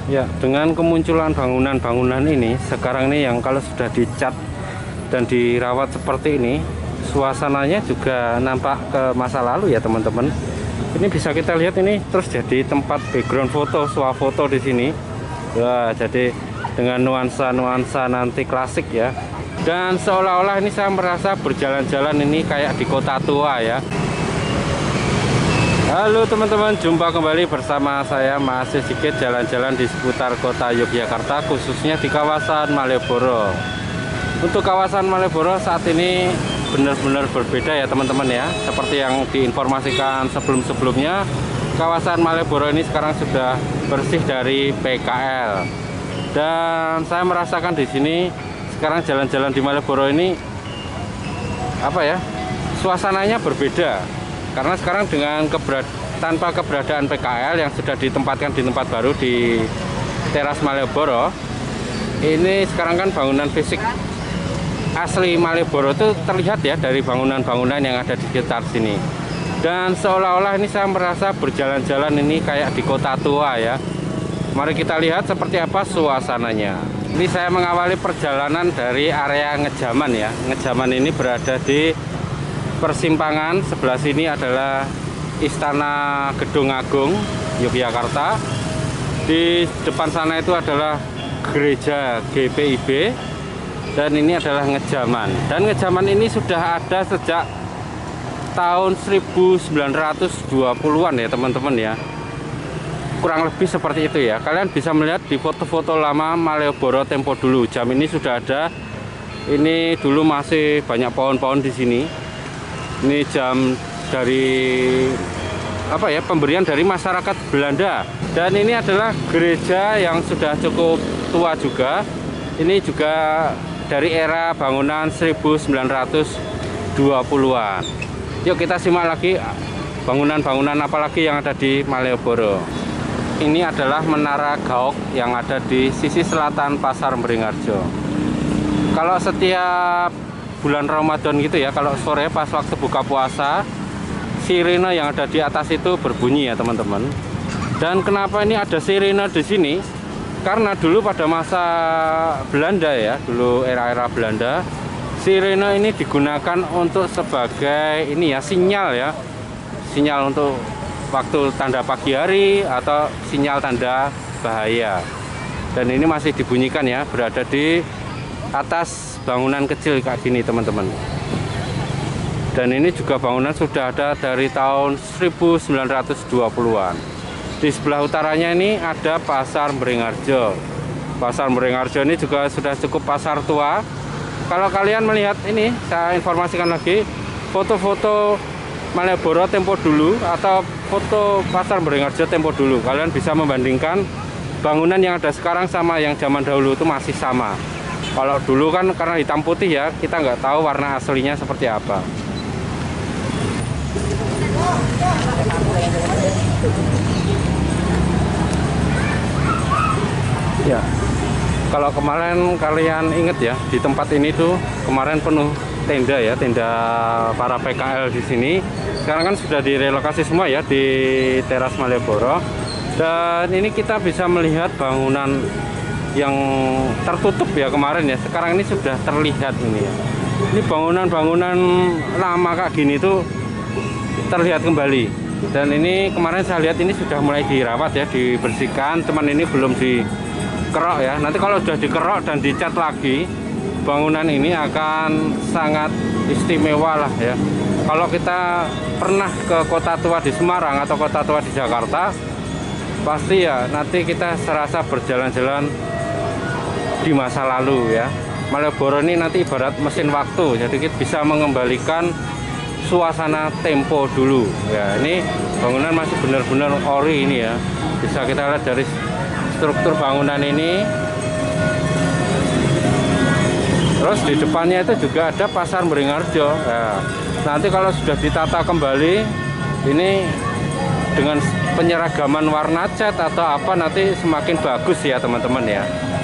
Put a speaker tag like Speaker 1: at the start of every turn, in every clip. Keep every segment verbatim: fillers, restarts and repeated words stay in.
Speaker 1: Ya, dengan kemunculan bangunan-bangunan ini, sekarang ini yang kalau sudah dicat dan dirawat seperti ini, suasananya juga nampak ke masa lalu ya teman-teman. Ini bisa kita lihat ini terus jadi tempat background foto, swafoto di sini. Wah, jadi dengan nuansa-nuansa nanti klasik ya. Dan seolah-olah ini saya merasa berjalan-jalan ini kayak di kota tua ya. Halo teman-teman, jumpa kembali bersama saya masih sedikit jalan-jalan di seputar kota Yogyakarta, khususnya di kawasan Malioboro. Untuk kawasan Malioboro saat ini benar-benar berbeda ya teman-teman ya. Seperti yang diinformasikan sebelum-sebelumnya, kawasan Malioboro ini sekarang sudah bersih dari P K L. Dan saya merasakan di sini sekarang jalan-jalan di Malioboro ini apa ya? Suasananya berbeda. Karena sekarang dengan keberad tanpa keberadaan P K L yang sudah ditempatkan di tempat baru di teras Malioboro, ini sekarang kan bangunan fisik asli Malioboro itu terlihat ya dari bangunan-bangunan yang ada di sekitar sini. Dan seolah-olah ini saya merasa berjalan-jalan ini kayak di kota tua ya. Mari kita lihat seperti apa suasananya. Ini saya mengawali perjalanan dari area Ngejaman ya. Ngejaman ini berada di persimpangan, sebelah sini adalah Istana Gedung Agung Yogyakarta. Di depan sana itu adalah gereja G P I B. Dan ini adalah Ngejaman. Dan Ngejaman ini sudah ada sejak tahun seribu sembilan ratus dua puluhan ya teman-teman ya. Kurang lebih seperti itu ya. Kalian bisa melihat di foto-foto lama Malioboro tempo dulu. Jam ini sudah ada. Ini dulu masih banyak pohon-pohon di sini. Ini jam dari apa ya, pemberian dari masyarakat Belanda. Dan ini adalah gereja yang sudah cukup tua juga. Ini juga dari era bangunan seribu sembilan ratus dua puluhan. Yuk kita simak lagi bangunan-bangunan apa lagi yang ada di Malioboro. Ini adalah Menara Gaok yang ada di sisi selatan Pasar Beringharjo. Kalau setiap bulan Ramadan gitu ya, kalau sore pas waktu buka puasa, sirene yang ada di atas itu berbunyi ya teman-teman. Dan kenapa ini ada sirene di sini? Karena dulu pada masa Belanda ya, dulu era-era Belanda, sirene ini digunakan untuk sebagai ini ya, sinyal ya, sinyal untuk waktu tanda pagi hari atau sinyal tanda bahaya. Dan ini masih dibunyikan ya, berada di atas bangunan kecil kayak gini teman-teman. Dan ini juga bangunan sudah ada dari tahun seribu sembilan ratus dua puluhan. Di sebelah utaranya ini ada Pasar Beringharjo. Pasar Beringharjo ini juga sudah cukup pasar tua. Kalau kalian melihat ini, saya informasikan lagi foto-foto Malioboro tempo dulu atau foto Pasar Beringharjo tempo dulu. Kalian bisa membandingkan bangunan yang ada sekarang sama yang zaman dahulu itu masih sama. Kalau dulu kan karena hitam putih ya, kita nggak tahu warna aslinya seperti apa. Ya, kalau kemarin kalian inget ya, di tempat ini tuh kemarin penuh tenda ya, tenda para P K L di sini. Sekarang kan sudah direlokasi semua ya di teras Malioboro. Dan ini kita bisa melihat bangunan yang tertutup ya kemarin ya, sekarang ini sudah terlihat ini ya. Ini bangunan-bangunan lama kayak gini tuh terlihat kembali. Dan ini kemarin saya lihat ini sudah mulai dirawat ya, dibersihkan. Teman ini belum dikerok ya. Nanti kalau sudah dikerok dan dicat lagi, bangunan ini akan sangat istimewa lah ya. Kalau kita pernah ke kota tua di Semarang atau kota tua di Jakarta, pasti ya nanti kita serasa berjalan-jalan di masa lalu ya. Malioboro ini nanti ibarat mesin waktu, jadi kita bisa mengembalikan suasana tempo dulu ya. Ini bangunan masih benar-benar ori ini ya, bisa kita lihat dari struktur bangunan ini. Terus di depannya itu juga ada Pasar Beringharjo ya. Nanti kalau sudah ditata kembali ini dengan penyeragaman warna cat atau apa, nanti semakin bagus ya teman-teman ya.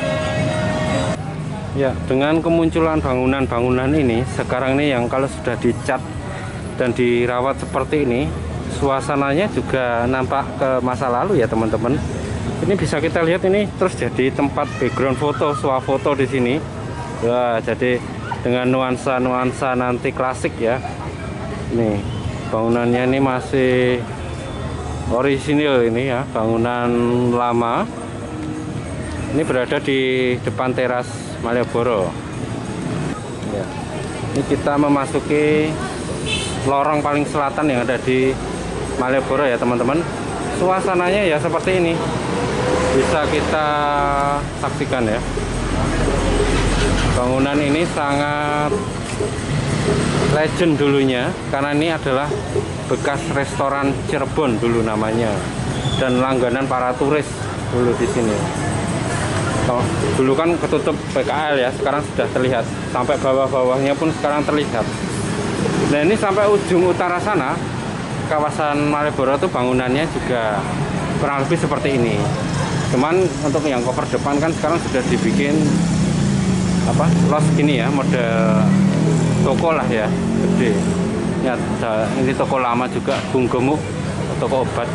Speaker 1: Ya, dengan kemunculan bangunan-bangunan ini, sekarang ini yang kalau sudah dicat dan dirawat seperti ini, suasananya juga nampak ke masa lalu ya teman-teman. Ini bisa kita lihat ini terus jadi tempat background foto, swafoto di sini. Wah, jadi dengan nuansa-nuansa nanti klasik ya. Nih, bangunannya ini masih orisinil ini ya, bangunan lama. Ini berada di depan teras Malioboro. Ya. Ini kita memasuki lorong paling selatan yang ada di Malioboro ya teman-teman. Suasananya ya seperti ini, bisa kita saksikan ya. Bangunan ini sangat legend dulunya, karena ini adalah bekas restoran Cirebon dulu namanya, dan langganan para turis dulu di sini. Oh, dulu kan ketutup P K L ya, sekarang sudah terlihat sampai bawah-bawahnya pun sekarang terlihat. Nah ini sampai ujung utara sana, kawasan Malioboro itu bangunannya juga kurang lebih seperti ini. Cuman untuk yang cover depan kan sekarang sudah dibikin apa, los gini ya, model toko lah ya, gede. Ya, ini toko lama juga, Bung Gemuk, toko obat.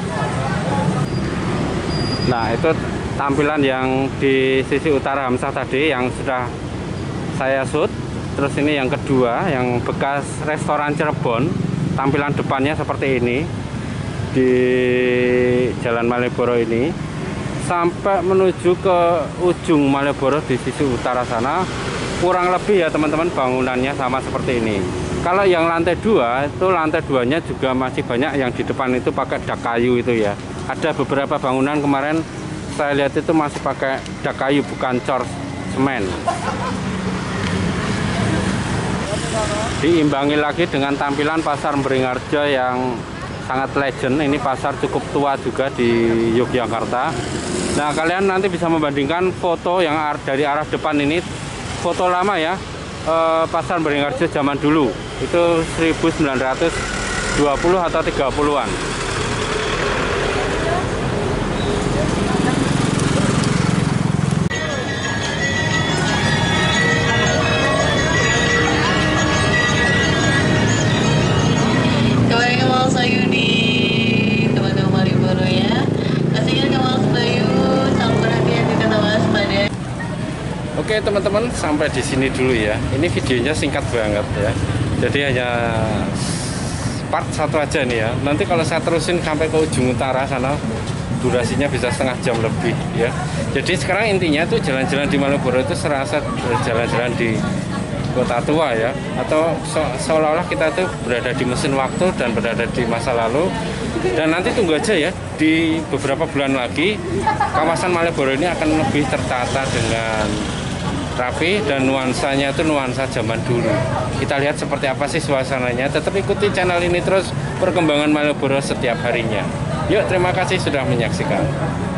Speaker 1: Nah itu tampilan yang di sisi utara Hamzah tadi yang sudah saya shoot. Terus ini yang kedua, yang bekas restoran Cirebon, tampilan depannya seperti ini di Jalan Malioboro ini, sampai menuju ke ujung Malioboro di sisi utara sana. Kurang lebih ya teman-teman, bangunannya sama seperti ini. Kalau yang lantai dua itu, lantai duanya juga masih banyak yang di depan itu pakai dak kayu itu ya. Ada beberapa bangunan kemarin saya lihat itu masih pakai dak kayu, bukan cor semen. Diimbangi lagi dengan tampilan pasar Beringharjo yang sangat legend. Ini pasar cukup tua juga di Yogyakarta. Nah kalian nanti bisa membandingkan foto yang dari arah depan ini, foto lama ya, eh, pasar Beringharjo zaman dulu itu seribu sembilan ratus dua puluh atau tiga puluhan. Oke teman-teman, sampai di sini dulu ya. Ini videonya singkat banget ya. Jadi hanya part satu aja nih ya. Nanti kalau saya terusin sampai ke ujung utara sana, durasinya bisa setengah jam lebih ya. Jadi sekarang intinya tuh jalan-jalan di Malioboro itu serasa jalan-jalan di kota tua ya, atau se seolah-olah kita tuh berada di mesin waktu dan berada di masa lalu. Dan nanti tunggu aja ya, di beberapa bulan lagi kawasan Malioboro ini akan lebih tertata dengan rapi dan nuansanya itu nuansa zaman dulu. Kita lihat seperti apa sih suasananya. Tetap ikuti channel ini terus, perkembangan Malioboro setiap harinya. Yuk, terima kasih sudah menyaksikan.